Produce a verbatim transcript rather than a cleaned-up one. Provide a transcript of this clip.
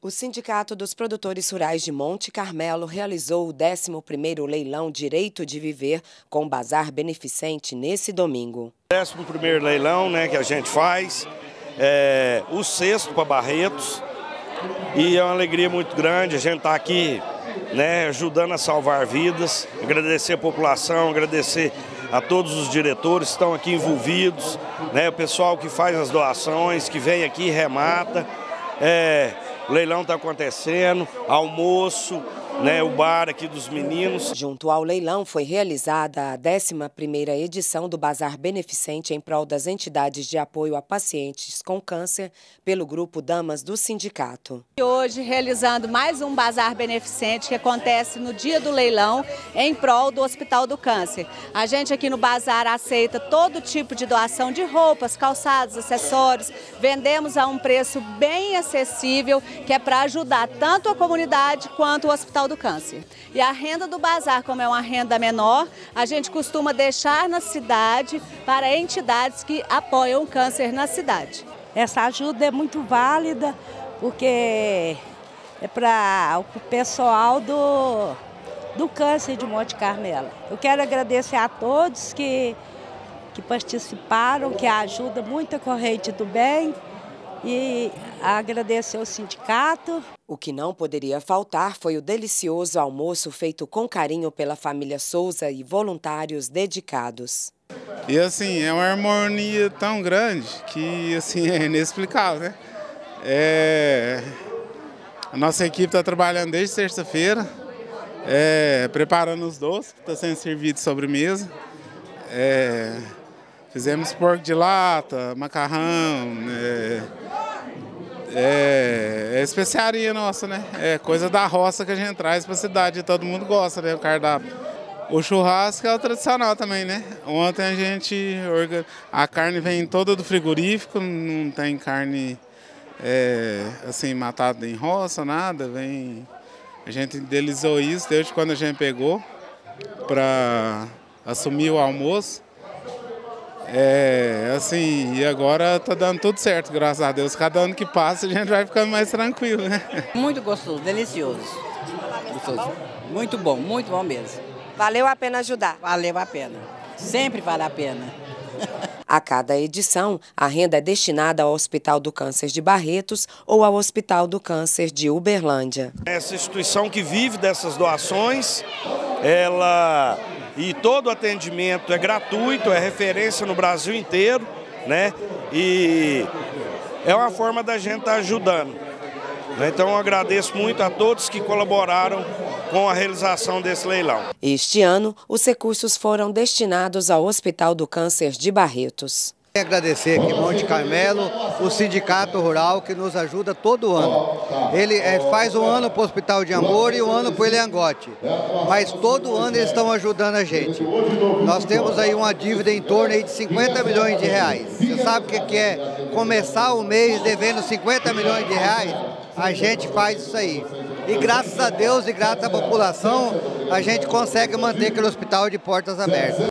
O Sindicato dos Produtores Rurais de Monte Carmelo realizou o décimo primeiro leilão Direito de Viver com bazar beneficente nesse domingo. décimo primeiro leilão, né, que a gente faz, é o sexto para Barretos, e é uma alegria muito grande a gente estar aqui, né, ajudando a salvar vidas. Agradecer a população, agradecer a todos os diretores que estão aqui envolvidos, né, o pessoal que faz as doações, que vem aqui e remata. É, o leilão está acontecendo, almoço, né, o bar aqui dos meninos. Junto ao leilão foi realizada a décima primeira edição do Bazar Beneficente em prol das entidades de apoio a pacientes com câncer pelo Grupo Damas do Sindicato. Hoje realizando mais um Bazar Beneficente que acontece no dia do leilão em prol do Hospital do Câncer. A gente aqui no Bazar aceita todo tipo de doação de roupas, calçados, acessórios. Vendemos a um preço bem acessível, que é para ajudar tanto a comunidade quanto o Hospital do Câncer. E a renda do bazar, como é uma renda menor, a gente costuma deixar na cidade para entidades que apoiam o câncer na cidade. Essa ajuda é muito válida, porque é para o pessoal do, do câncer de Monte Carmelo. Eu quero agradecer a todos que, que participaram, que ajuda muito a corrente do bem, e agradecer ao sindicato. O que não poderia faltar foi o delicioso almoço feito com carinho pela família Souza e voluntários dedicados. E assim, é uma harmonia tão grande que assim, é inexplicável, né? É... A nossa equipe está trabalhando desde terça-feira, é... preparando os doces que estão sendo servidos de sobremesa. É... Fizemos porco de lata, macarrão, é... É, é especiaria nossa, né? É coisa da roça que a gente traz para a cidade e todo mundo gosta, né? O cardápio. O churrasco é o tradicional também, né? Ontem a gente... A carne vem toda do frigorífico, não tem carne é, assim matada em roça, nada. Vem... A gente idealizou isso desde quando a gente pegou para assumir o almoço. É, assim, e agora tá dando tudo certo, graças a Deus. Cada ano que passa a gente vai ficando mais tranquilo, né? Muito gostoso, delicioso. Gostoso. Muito bom, muito bom mesmo. Valeu a pena ajudar? Valeu a pena. Sempre vale a pena. A cada edição, a renda é destinada ao Hospital do Câncer de Barretos ou ao Hospital do Câncer de Uberlândia. Essa instituição que vive dessas doações, ela... E todo o atendimento é gratuito, é referência no Brasil inteiro, né? E é uma forma da gente estar ajudando. Então eu agradeço muito a todos que colaboraram com a realização desse leilão. Este ano, os recursos foram destinados ao Hospital do Câncer de Barretos. Agradecer aqui Monte Carmelo, o Sindicato Rural que nos ajuda todo ano. Ele é, faz um ano para o Hospital de Amor e um ano para o Eliangote, mas todo ano eles estão ajudando a gente. Nós temos aí uma dívida em torno aí de cinquenta milhões de reais. Você sabe o que é começar o mês devendo cinquenta milhões de reais? A gente faz isso aí. E graças a Deus e graças à população, a gente consegue manter aquele hospital de portas abertas.